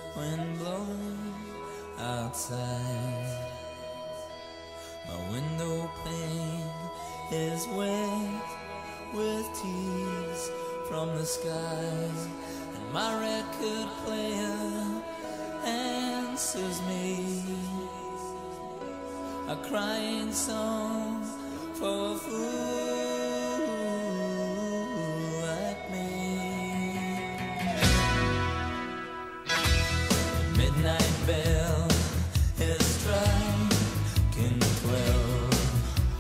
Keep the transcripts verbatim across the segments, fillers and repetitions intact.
wind blowing outside. My window pane is wet with tears from the sky, and my record player answers me, a crying song for a fool like me. The midnight bell is striking twelve.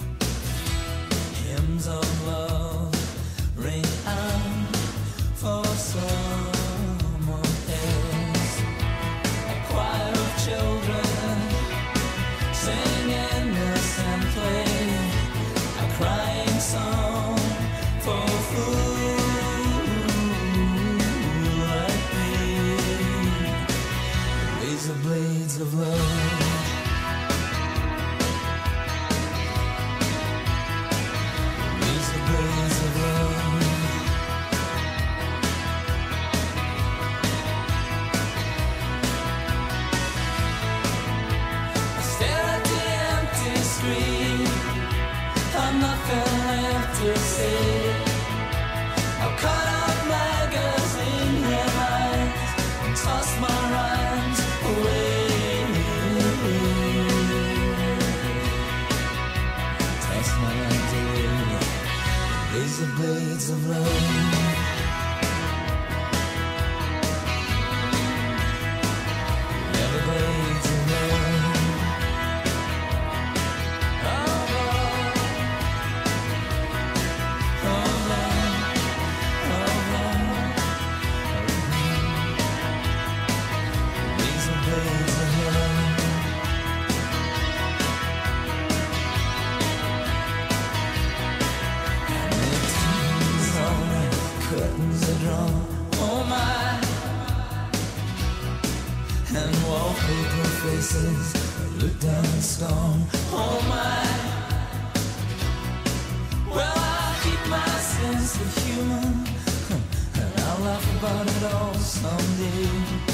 Hymns of love ring out for someone else. A choir of children sing innocently, a crying song for a fool like me. Razor blades of love, razor blades of love. I stare at the empty screen, I'm nothing left to say. I've cut out magazine headlines and tossed my rhymes away. Tossed my rhymes away. Razor blades of love. Razor blades of love. Oh, Lord. Oh, Lord. Oh, Lord. Razor blades of love. And the tears on the curtains are drawn, oh my, and wallpaper faces look down in scorn, oh my. Well, I'll keep my sense of humor, and I'll laugh about it all someday.